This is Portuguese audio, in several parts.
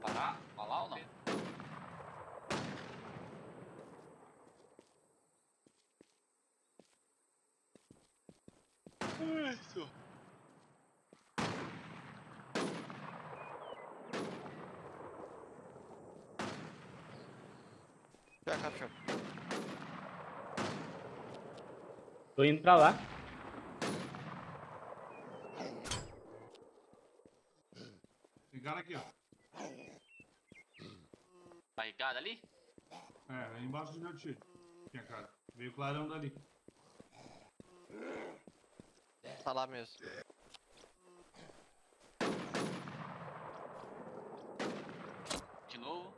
Parar? Falar ou não? Isso. Pega, cachorro. Tô indo pra lá. Tem cara aqui, ó. Barricada ali? É, aí embaixo do meu tiro. Tinha cara. Veio clarão dali. Tá lá mesmo. De novo.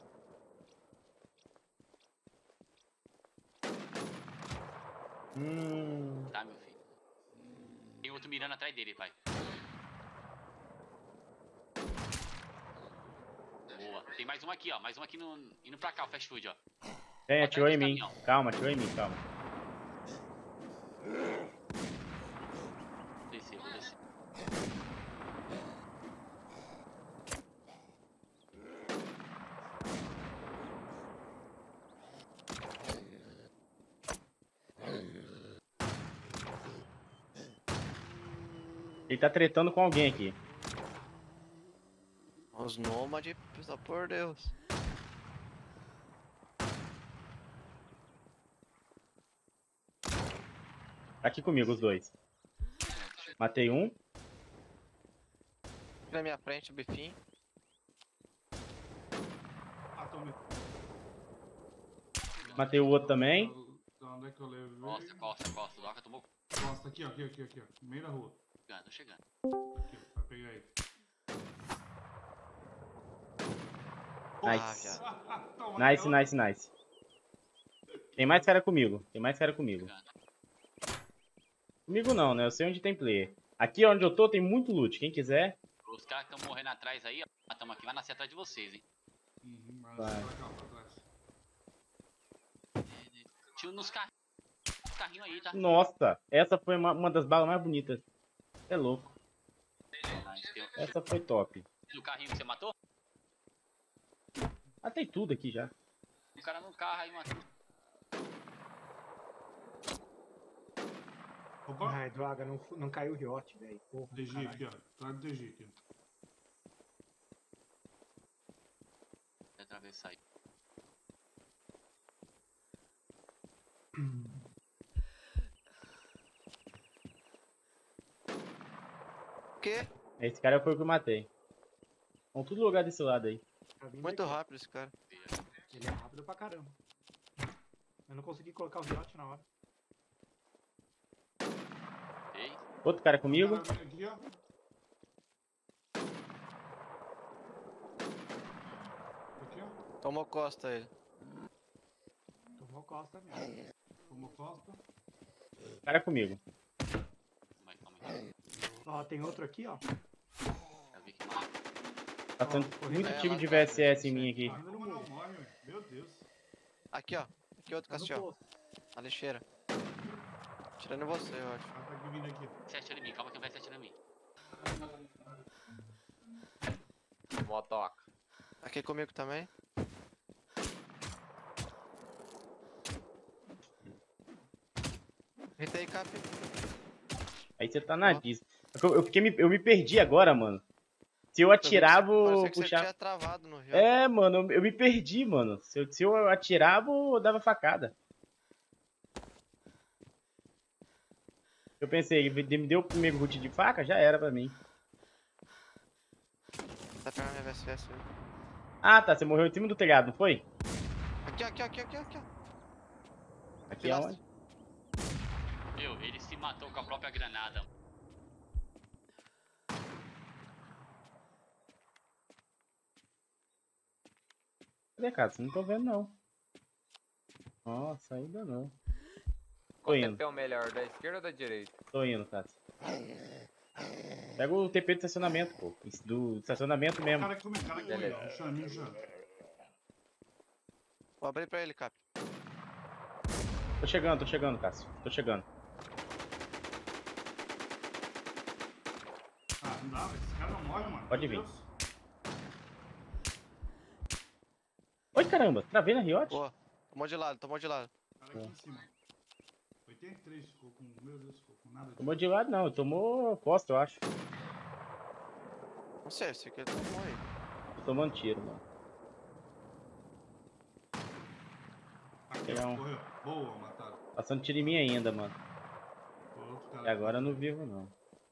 Tá, meu filho. Tem outro mirando atrás dele, pai. Boa. Tem mais um aqui, ó. Mais um aqui no... indo pra cá, o fast food, ó. Tem, Ó, atirou em atrás mim. desse caminhão. Calma, atirou em mim, calma. Vou descer, vou descer. Ele tá tretando com alguém aqui. Os nômades, pelo por Deus. Tá aqui comigo os dois. Matei um. Aqui na minha frente, o bifinho. Ah, tomei. Matei o outro também. Da onde é que eu levei? Costa, costa, costa. O Doca tomou. Costa, aqui, ó. Aqui, ó. No meio da rua. Chegando, tô chegando. Aqui, ó. Vai pegar aí. Nice. Toma Nice, aquela. nice, nice. Tem mais cara comigo. Tem mais cara comigo. Chegando. Comigo não, né? Eu sei onde tem player. Aqui onde eu tô tem muito loot. Quem quiser. Os caras que estão morrendo atrás aí, ó. Nós estamos aqui, vai nascer atrás de vocês, hein. Mas Vai. pra cá, pra trás. Tiro nos carrinhos aí, tá? Nossa, essa foi uma das balas mais bonitas. É louco. Nice. Tem Essa foi top. o carrinho que você matou? Ah, tem tudo aqui já. O cara no carro aí matou. Opa. Ai, droga, não caiu o Riot, velho. Porra, DG caralho. aqui, ó. Atrás do DG aqui. Vou atravessar aí. O quê? Esse cara foi o que eu matei. Vão tudo lugar desse lado aí. Tá vindo Muito aqui. rápido esse cara. Ele é rápido pra caramba. Eu não consegui colocar o Riot na hora. Ei, Outro cara comigo. Cara, aqui, ó. Aqui, ó. Tomou costa ele. Tomou costa mesmo. Tomou costa. Cara comigo. calma aí. Ó, tem outro aqui, ó. Eu vi que mata. Passando Ó, muito É, tiro lá de atrás, VSS em mim aqui. Ah, como não morre, velho? Meu Deus. Aqui, ó. Aqui outro Tá no castiel. posto. Na lixeira. Tirando você, eu acho. O cara tá aqui vindo aqui. Você atira em mim, calma que vai se atirar em mim. Motoca. Aqui comigo também. Eita aí, Cap. Aí você tá na diz. Eu me perdi agora, mano. Se eu atirava, Parecia que você puxava. tinha travado no rio. É, mano, eu me perdi, mano. Se eu atirava, eu dava facada. Eu pensei, ele me deu o primeiro root de faca, já era pra mim. Tá pegando minha VSS. viu? Ah, tá, você morreu em cima do telhado, não foi? Aqui, ó, aqui, ó. Aqui Pilastro. aonde? Meu, ele se matou com a própria granada. Cadê, cara? Não tô vendo, não. Nossa, ainda não. Tô Qual indo, TP é o melhor, da esquerda ou da direita? tô indo, cara. Pega o TP do estacionamento, pô. Do estacionamento mesmo. Cara aqui comigo, ó. Me chama, me chama. Vou abrir pra ele, Cap. Tô chegando, Cássio. Tô chegando. Ah, não dá, velho. Esse cara não morre, mano. Pode Meu vir. Deus. Ai, caramba. Travei na Riot? Boa. Tomou de lado, tomou de lado. Cara aqui em cima. 83 ficou com. Meu Deus, ficou com nada de. Tomou de lado não, tomou costa, eu acho. Não sei, sei que ele tomou aí. Tô tomando tiro, mano. Aqui, Pegar ó, um. correu. Boa, mataram. Passando tiro em mim ainda, mano. Foi outro cara. E agora eu não vivo, não.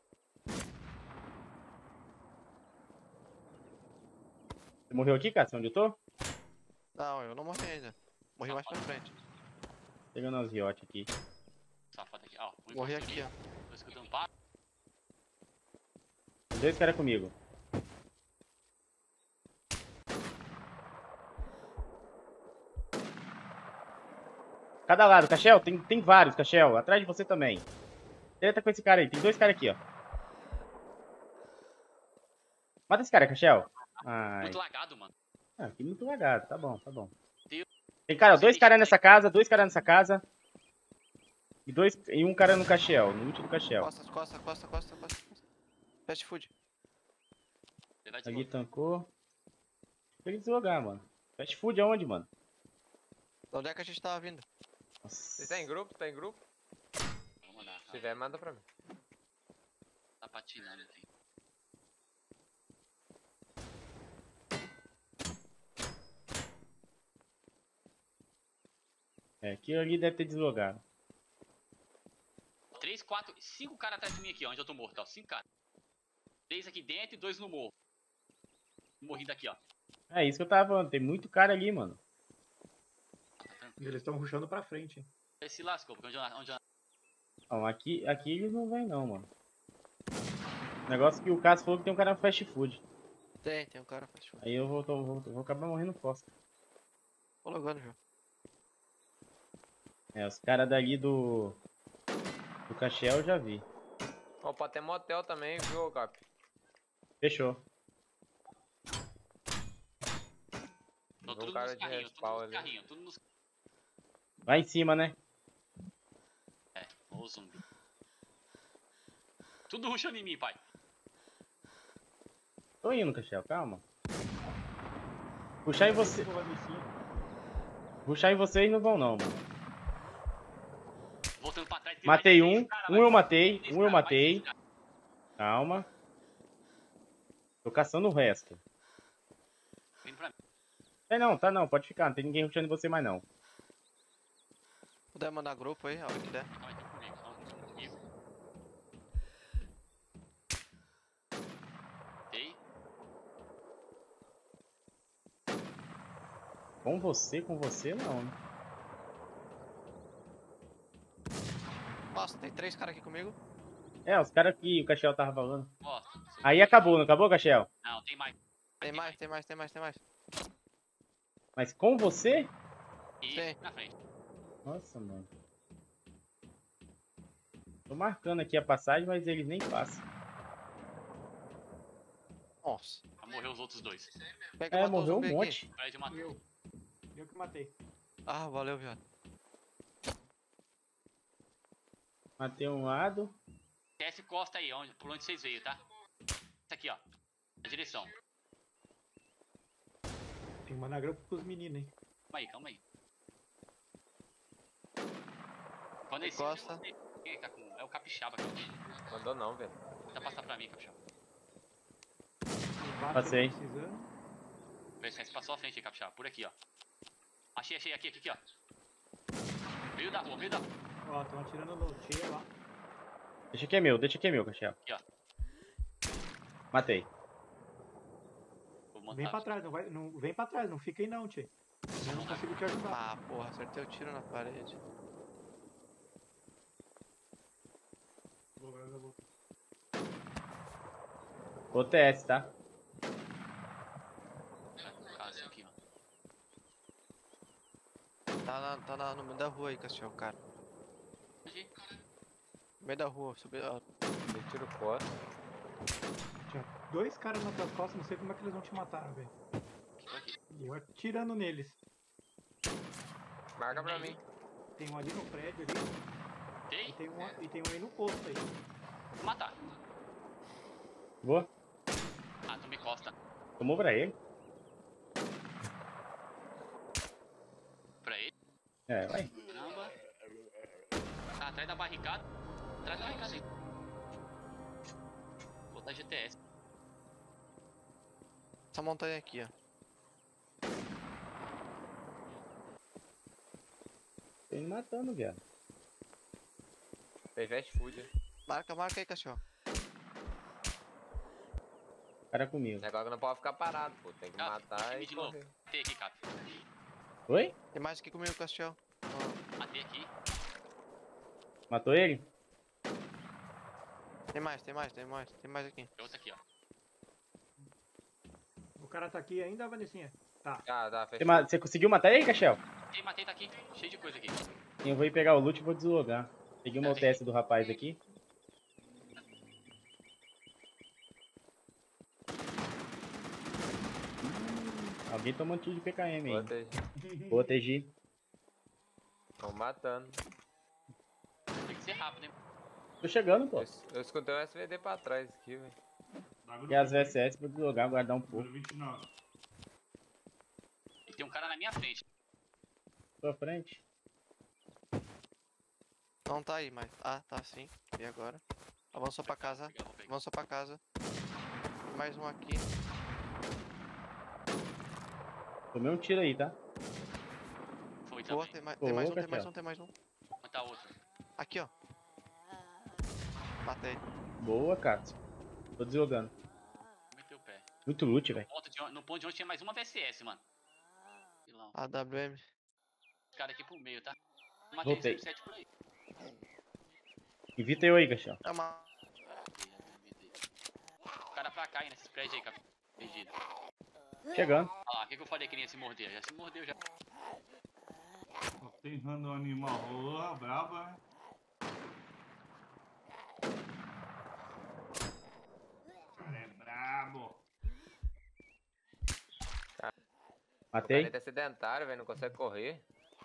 Você morreu aqui, cara? Onde eu tô? Não, eu não morri ainda. Morri mais pra frente. Pegando as Riot aqui. Safado aqui. Ó, um Morri encostou aqui, em ó. mim. Tô escutando papo. Tem 2 caras comigo. Cada lado, Cachel, tem vários, Cachel. Atrás de você também. Treta com esse cara aí. Tem 2 caras aqui, ó. Mata esse cara, Cachel. Ai. Muito lagado, mano. Ah, aqui muito lagado. Tá bom, tá bom. Deus. Tem cara, 2 caras nessa casa, 2 caras nessa casa. E um cara no Cachel, no último Cachel. Costa. Fast food. Ele vai de Ali boa. tancou. Tem que deslogar, mano. Fast food aonde, mano? De onde é que a gente tava vindo? Nossa. Você tá em grupo? Tá em grupo? Vou mandar. Se tiver, manda pra mim. Tá patinando aqui. É, aquilo ali deve ter deslogado. 3, 4, 5 caras atrás de mim aqui, ó. Onde eu tô morto, ó. 5 caras. 3 aqui dentro e 2 no morro. Morri daqui, ó. É isso que eu tava falando. Tem muito cara ali, mano. Tá E tranquilo. eles estão rushando pra frente, hein. Ele se lascou, porque onde eu... Não, aqui eles não vêm não, mano. O negócio é que o Cássio falou que tem um cara no fast food. Tem um cara fast food. Aí eu vou acabar morrendo fossa. Tô logando já. É, os caras dali do Cachel eu já vi. Ó, pode ter motel também, viu, Cap? Fechou. Tô Um tudo cara nos de carrinhos, tudo respawn nos ali. carrinhos, tudo nos... Lá em cima, né? É, ô zumbi. Tudo rushando em mim, pai. Tô indo, Cachel, calma. Puxar em você. Puxar em vocês não vão não, mano. Voltando pra trás. tem Matei mais um. três caras, Um mais eu três matei. caras, Um eu mais matei. três caras. Calma. Tô caçando o resto. Vem pra mim. Tá não. Pode ficar. Não tem ninguém rushando em você mais não. Puder mandar grupo aí, a hora que der. Calma aí, tem comigo, calma comigo. Ei, Com você não, né? Nossa, tem 3 caras aqui comigo. É, os caras que o Cachel tava falando. ó. Aí acabou, não acabou, Cachel? Não, tem mais. Tem mais. Mas com você? E Tem. na frente. Nossa, mano. Tô marcando aqui a passagem, mas eles nem passam. Nossa. Pra morrer os outros dois. Pega É, matou o morreu um zumbi aqui. monte. Atrás de uma... Eu que matei. Ah, valeu, viado. Matei um lado. TS Costa aí, por onde vocês veio, tá? Isso aqui, ó. Na direção. Tem que mandar grupo pros meninos, hein. Calma aí. Quando esse... Costa. Quem tá com... É o Capixaba, cara. Mandou não, velho. Tenta passar pra mim, Capixaba. Embaixo, Passei. precisando. Você passou a frente aí, Capixaba. Por aqui, ó. Achei. Aqui, ó. Meio da rua. Ó, estão atirando no tia lá. Deixa que é meu, Cachel. Aqui, ó. Matei. Vou montar. Vem pra trás, vem pra trás, não fica aí não, tia. Eu não consigo te ajudar. Ah, porra, acertei o tiro na parede. Eu vou. O TS, tá? Casa aqui, ó. Tá no meio da rua aí, Castiel, cara. Aqui. No meio da rua, subiu. Eu tiro fora. Tinha 2 caras nas tuas costas, não sei como é que eles vão te matar, velho. Tô aqui. E eu atirando neles. Marca pra mim. Tem um ali no prédio ali, Tem? e tem um aí no posto aí. Vou matar. Boa. Ah, tu me costa. Tomou pra ele. É, vai. Caramba. Tá atrás da barricada. Atrás da barricada aí. Vou botar GTS. Essa montanha aqui, ó. Tô me matando, viado. Fez fast food. Marca aí, cachorro. Cara comigo. Agora não pode ficar parado, pô. Tem que Ah, matar time e de novo. correr. Matei aqui, Cap. Oi? Tem mais aqui comigo, cachorro. Ó, Matei aqui. Matou ele? tem mais aqui. Tem outro aqui, ó. O cara tá aqui ainda, Vanessinha? Tá. Tá, Você, fechou. você conseguiu matar ele, Cachel? Matei, tá aqui. Cheio de coisa aqui. Eu vou ir pegar o loot e vou deslogar. Peguei uma Tá bem. OTS do rapaz aqui. Alguém tomou um tiro de PKM aí. Vou proteger. Estão matando. Tem que ser rápido, hein? Tô chegando, pô. Eu escutei um SVD pra trás aqui, velho. Dá grupo. Peguei as VSS pra deslogar, guardar um pouco. Número 29. E tem um cara na minha frente. Sua frente. Não tá aí, mas... Ah, tá sim. E agora? Avançou pra casa. Vou pegar. Avançou pra casa. Mais um aqui. Tomei um tiro aí, tá? Foi Boa, também. tem mais um, tem Cachorro. mais um, tem mais um. Vou matar outro. Aqui, ó. Matei. Boa, cara. Tô deslogando. Vou meter o pé. Muito loot, velho. No ponto de onde tinha mais uma VSS, mano. Vilão. AWM. Os caras aqui pro meio, tá? Matei Voltei. 107 por aí. Evita eu aí, Cachel. É uma... O cara pra cá aí nesses prédios aí, cap. Perdido. Chegando. Olha lá, o que eu falei que ele ia se morder? Já se mordeu já. Só tem random animal. Porra, braba, né? O cara é brabo. O Matei. planeta é sedentário, velho. Não consegue correr.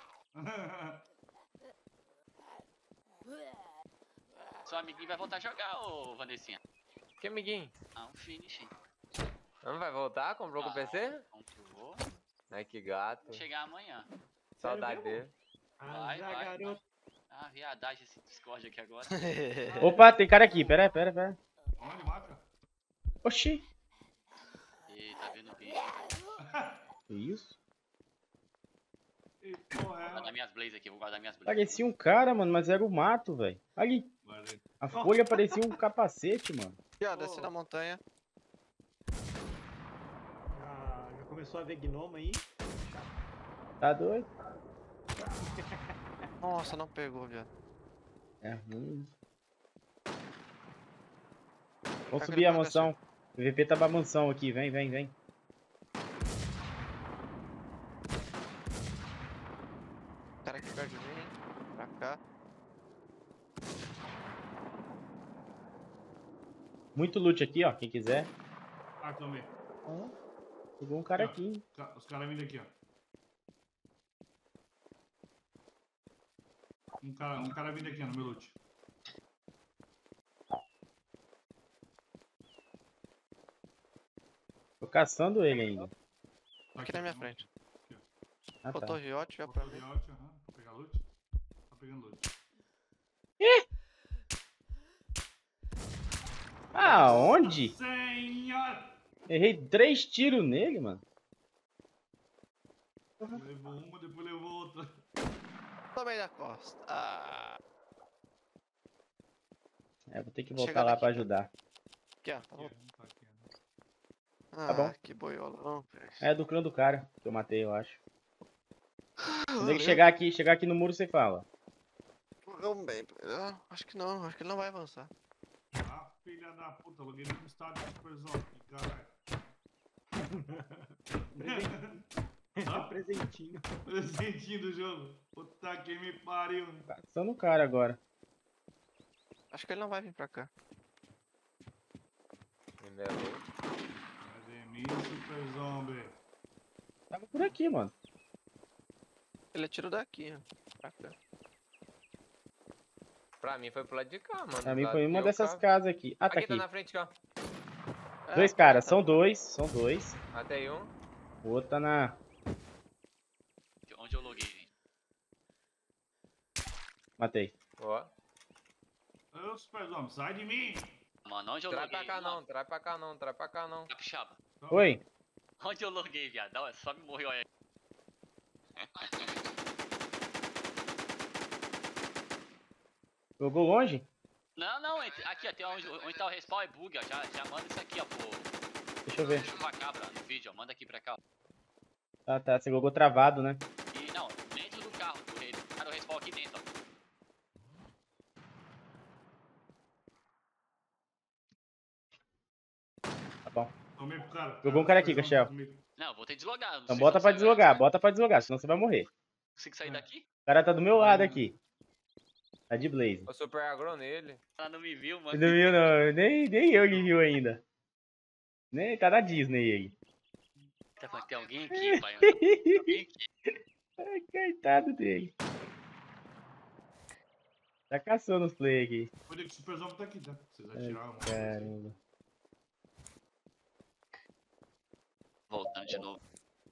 Seu amiguinho vai voltar a jogar, ô Vanessinha. Que amiguinho? Ah, um finish. Não vai voltar? Comprou com o PC? Comprou. Ai, que gato. Vou chegar amanhã. Saudade mesmo? dele. Vai, Ah, vai, garoto. Ah, viadagem esse Discord aqui agora. Opa, tem cara aqui. Pera aí. Onde, Maca? Oxi. Ih, tá vendo o bicho. Que isso? E porra, Vou guardar é? minhas blazes aqui, vou guardar minhas blazes. Parecia um cara, mano, mas era o mato, velho. Ali. Guardei. A folha parecia um capacete, mano. Aqui, ó, desce da montanha. Já começou a ver gnomo aí. Tá doido? Nossa, não pegou, viado. É ruim. Pega Vamos ele subir a pra cá, mansão. O VP tá pra mansão aqui. Vem. O cara aqui perto de mim. Pra cá. Muito loot aqui, ó. Quem quiser. Ah, também. Ó, pegou um cara aqui. Os caras vindo aqui, ó. Um cara vindo aqui, ó, no meu loot. Tô caçando ele ainda. Tá Aqui na minha ó. frente. Ah, Botou tá. Riot já Vou pra fazer mim. out, aham. Pra pegar loot. Tá pegando loot. Ah, onde? Senhor! Errei 3 tiros nele, mano. Levou uma, depois levou outra. Tomei da costa. Ah. É, vou ter que voltar Chegando lá aqui, pra cara. ajudar. Aqui, ó. Aqui, ó, não tá aqui, né? Ah, bom. que boiolão, velho. É do clã do cara que eu matei, eu acho. Quando ele Valeu. chegar aqui no muro, você fala. Vamos bem. Acho que não. Acho que ele não vai avançar. Ah, filha da puta, loguei no estádio de Superzão. Caralho. Presentinho. Presentinho do jogo. Puta que me pariu. Caçando o cara agora. Acho que ele não vai vir pra cá. Ainda é louco. Cadê mim, Super Zombie? Tava por aqui, mano. Ele atirou daqui, ó. Pra cá. Pra mim foi pro lado de cá, mano. Pra mim Do foi lado uma que eu dessas tava. casas aqui. Ah, tá Aqui, tá aqui. na frente, ó. Dois caras, são dois. Matei um. O outro tá na... Onde eu loguei, gente? Matei. Ó. Ô, Superzão, sai de mim. Mano, onde eu Trai loguei? pra cá Mano, não, trai pra cá não, trai pra cá não. Capixaba. Oi. Onde eu loguei, viado? Só me morreu aí. Jogou longe? Não, aqui, ó, tem onde tá o respawn é bug, ó. Já manda isso aqui, ó, pro Deixa eu ver. chupacabra no vídeo, ó. Manda aqui pra cá, ó. Ah, tá. Você jogou travado, né? E, não, dentro do carro, cara, o respawn aqui dentro, ó. Tá bom. Tomei pro cara. Jogou um cara aqui, Superzão, Cachel. comigo. Não, eu vou ter que deslogar. Não Então sei bota se pra eu deslogar, consigo bota pra deslogar, senão você vai morrer. sair É. daqui? O cara tá do meu lado aqui. Tá de blaze. O super agro nele. Ela não me viu, Não mano. viu, não. Nem eu ele viu ainda. Nem tá na Disney ele. Tá falando que tem alguém aqui, pai. Alguém aqui. Ai, coitado dele. Tá caçando os play aqui. Cuida que o Superzão tá aqui, tá? Vocês Ai, atiraram. caramba. Voltando de novo.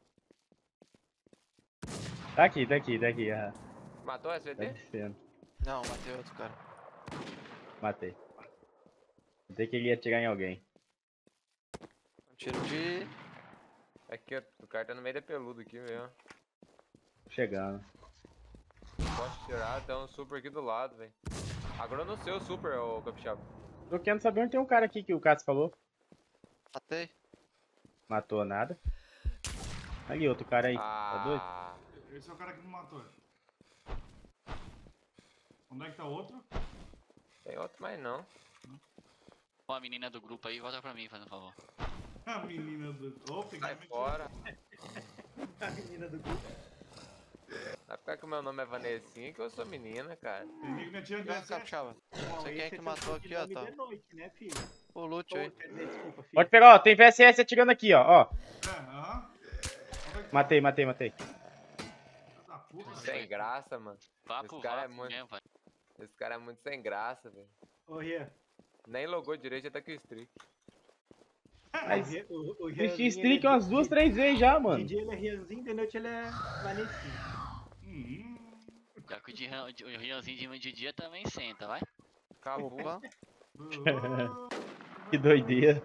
Tá aqui, tá aqui, tá aqui. Ah, Matou o tá SVT? descendo. Não, matei outro cara. Matei. Pensei que ele ia atirar em alguém. Um tiro de... Aqui, ó, o cara tá no meio da peludo aqui, velho. Tô chegando. Posso tirar, tem um super aqui do lado, velho. Agro no seu super, ô Capixaba. Tô querendo saber onde tem um cara aqui que o Cássio falou. Matei. Matou nada. Ali, outro cara aí. Tá doido? Ah, Esse é o cara que me matou. Onde é que tá o outro? tem outro, mas não. Ó, a menina do grupo aí, volta pra mim, fazendo um favor. A menina do... Ô, peguei Sai a minha- fora. A menina do grupo. Vai ficar que o meu nome é Vanessinha que eu sou menina, cara. Peguei minha tia E aí, dessa. Capixaba? Não, Você quem é esse que seu matou aqui, ó, nome tá? de noite, né, filho? O loot aí. Ô, quer dizer, desculpa, filho. Pode pegar, ó. Tem VSS atirando aqui, ó. Aham. Onde é que tá? Matei. Filho da puta, velho. Sem graça, mano. Vá Esse pro cara é vaso muito- mesmo, vai. Esse cara é muito sem graça, velho. Ô, Rian. Nem logou direito, já tá com o streak. Mas O fiz Rianzinho, streak ele é umas 2, 3 vezes já, mano. De dia ele é Rianzinho, de noite ele é Vanessinha. Já que o Rianzinho de dia também senta, vai. Acabou. Opa. Que doideira.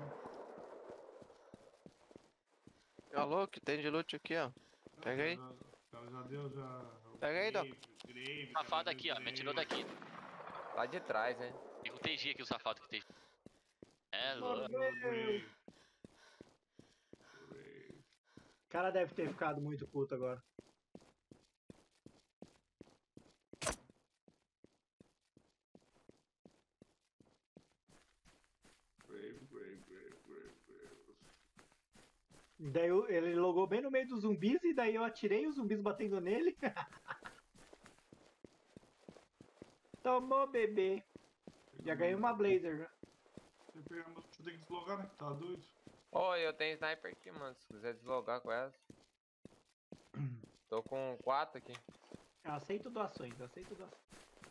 Alô, que tem de loot aqui, ó. Pega aí. Cara, já deu, já... Pega aí, Doc. Safado aqui, ó. Me atirou daqui. Lá de trás, hein. Tem o TG aqui, o safado que TG. É, louco. O cara deve ter ficado muito puto agora. Daí ele logou bem no meio dos zumbis e daí eu atirei os zumbis batendo nele. Tomou, bebê. Já ganhei uma blazer, né? Deixa eu ter que deslogar, né? Tá doido. Ô, eu tenho sniper aqui, mano. Se quiser deslogar com essa. Tô com 4 aqui. Aceito doações, aceito doações.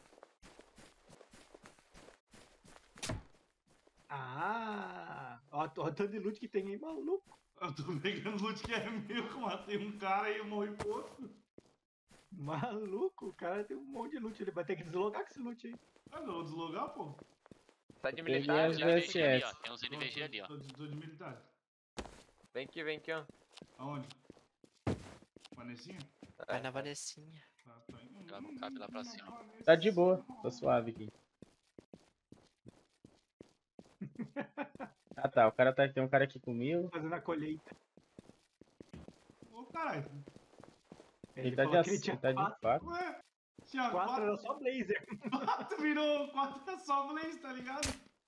Ah! Ó, o tanto de loot que tem aí, maluco. Eu tô pegando loot que é meu, que eu matei um cara e eu morri pro outro. Maluco, o cara tem um monte de loot. Ele vai ter que deslogar com esse loot aí. Ah, eu vou deslogar, pô. Tá de Peguei militar, as né? NVG ali, VSS. ó. Tem uns NVG ali, ó. Tô de militar. Vem aqui, ó. Aonde? Vanessinha? Vai na Vanessinha. Tá, tá indo. Joga o cap lá pra cima. Tá de boa. Tô suave aqui. Ah tá, o cara tá. Tem um cara aqui comigo. Fazendo a colheita. Ô, caralho. Ele tá de falou que ele ação, tinha tá de quatro. faca. Ué? Tinha Quatro era só blazer. 4 virou 4 é só blaze, tá ligado?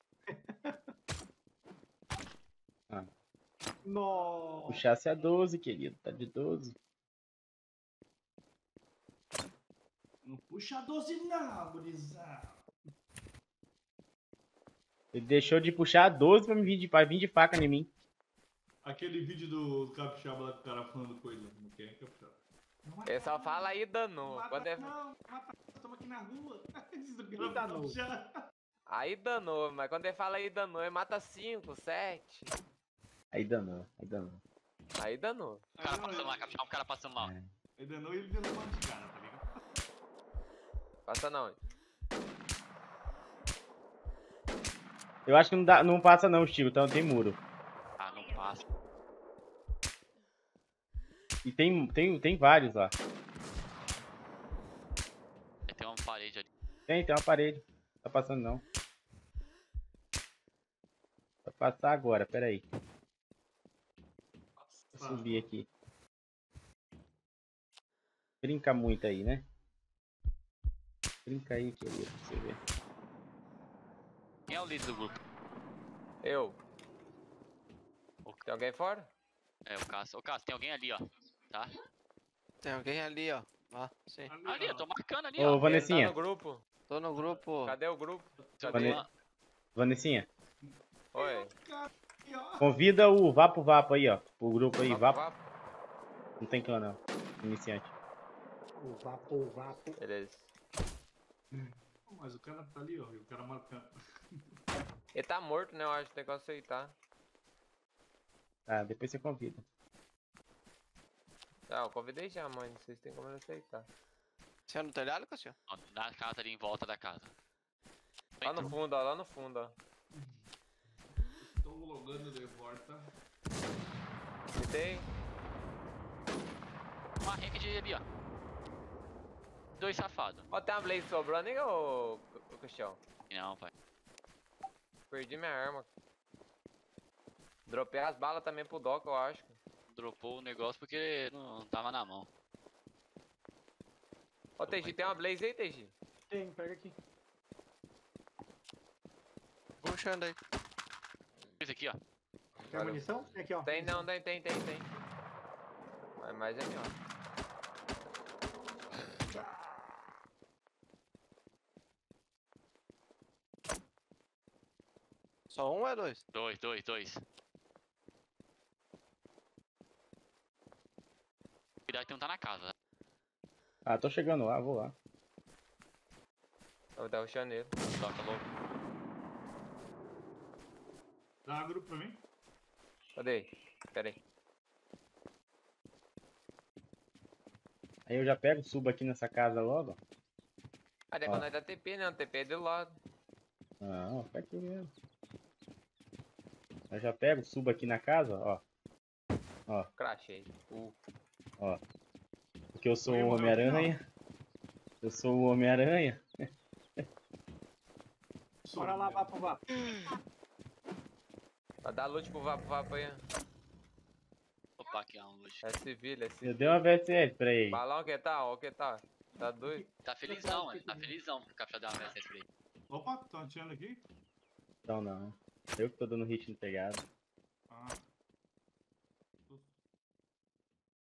Nossa. Puxasse a 12, querido. Tá de 12. Não puxa 12 não, gurizada. Ele deixou de puxar a 12 pra vir de faca em mim. Aquele vídeo do Capixaba lá com o cara falando coisa. Não quer Capixaba. Não mata Ele só não, fala aí, não danou. mata Quando é... não, mata, estamos aqui na rua. Diz o E danou? Capixaba. Aí danou, mas quando ele fala aí danou, ele mata 5, 7. Aí danou, aí danou. Aí danou. O cara passando lá, capixaba, o cara passando lá. ó. Ele danou e ele deu uma de cara, tá ligado? Passa não. Eu acho que não, dá, não passa não, Chico, então tem muro. Ah, não passa. E tem vários lá. Aí tem uma parede ali. Tem uma parede. Não tá passando não. Vai passar agora, pera aí. Vou subir aqui. Brinca muito aí, né? Brinca aí, querido, pra você ver. Quem é o líder do grupo? Eu. Tem alguém fora? É, o Cássio. Ô, Cássio, tem alguém ali, ó. Tá? Tem alguém ali, ó. Ó, sim. Ali, eu tô marcando ali, Ô, ó. Ele tá Vanessinha. no grupo. Tô no grupo. Cadê o grupo? Seu Cadê? Luan. Vanessinha, Oi. convida o Vapo aí, ó. O grupo aí, Vapo, Vapo. vapo. Não tem clã não. Iniciante. O vapo. Beleza. Mas o cara tá ali, ó. E o cara marcando. Ele tá morto, né? Eu acho que tem que aceitar. Tá, depois você convida. Ah, eu convidei já, mãe. Não sei se tem como ele aceitar. Você é no telhado, Cassio? Ó, na casa ali, em volta da casa. Lá no fundo, ó. Lá no fundo, ó. Estou logando de volta. Tem? Uma ranked ali, ó. Dois safados. Ó, tem uma blaze sobrando, hein, ô Cristiano? Não, pai. Perdi minha arma. Dropei as balas também pro Doc, eu acho. Dropou o negócio porque não tava na mão. Ó, TG, tem uma blaze aí, TG? Tem, pega aqui. Puxando aí. Esse aqui, ó. Tem Valeu. munição? Tem aqui, ó. Tem, não, tem. Mas é melhor. Só um ou é dois? Dois. Cuidado que não tá na casa. Né? Ah, tô chegando lá, vou lá. Eu vou dar o chaneiro. Toca louco. Dá uma grupo pra mim? Cadê? Pera aí. Aí eu já pego, subo aqui nessa casa logo. Cadê quando nós dá TP, né? O TP é do lado. Não, fica aqui mesmo. Eu já pego, subo aqui na casa, ó. Crachei. Ó. Porque eu sou Oi, o mano, Homem-Aranha. Eu sou o Homem-Aranha. Bora lá, vapo. Vai dar loot pro vapo aí. Opa, aqui é um luxo. É civil, é Eu civil. dei uma VSS pra ele. Balão que tá, ó que tá. Tá doido? Tá felizão, mano. Tá felizão pro Capitão dar uma VSS pra ele. Opa, estão atirando aqui? Então não. Eu que tô dando hit no pegado.